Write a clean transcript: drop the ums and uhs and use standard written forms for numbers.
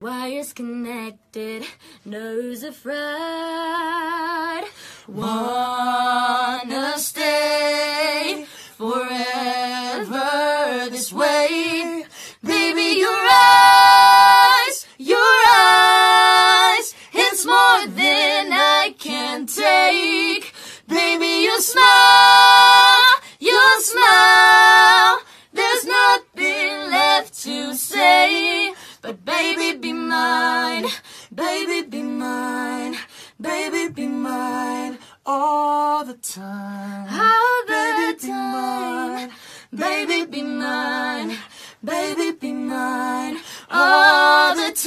Wires connected, nose of fried. Wanna stay forever this way. Baby, your eyes, it's more than I can take. Baby, your smile, there's nothing left to say. But baby, be mine, baby, be mine, baby, be mine all the time. All the time. Baby, be mine, baby, be mine all the time.